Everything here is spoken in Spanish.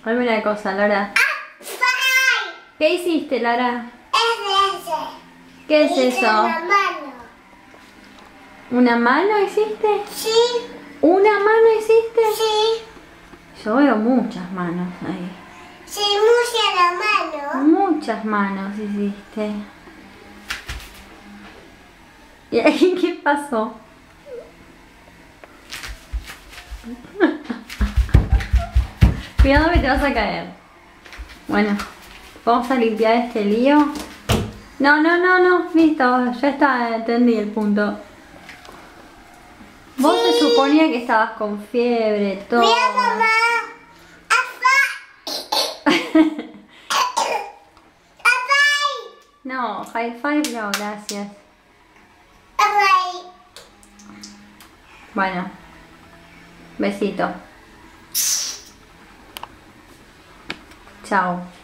Dame una cosa, Lara. ¿Qué hiciste, Lara? ¿Qué es eso? Una mano. ¿Una mano hiciste? Sí. ¿Una mano hiciste? Sí. Yo veo muchas manos ahí. Se mucha la mano. Muchas manos hiciste. ¿Y ahí qué pasó? Cuidado que te vas a caer. Bueno, vamos a limpiar este lío. No, listo, ya está, entendí el punto. Vos se suponía que estabas con fiebre, todo. Mira, mamá. No, high five no, gracias. Bueno, besito. Chao.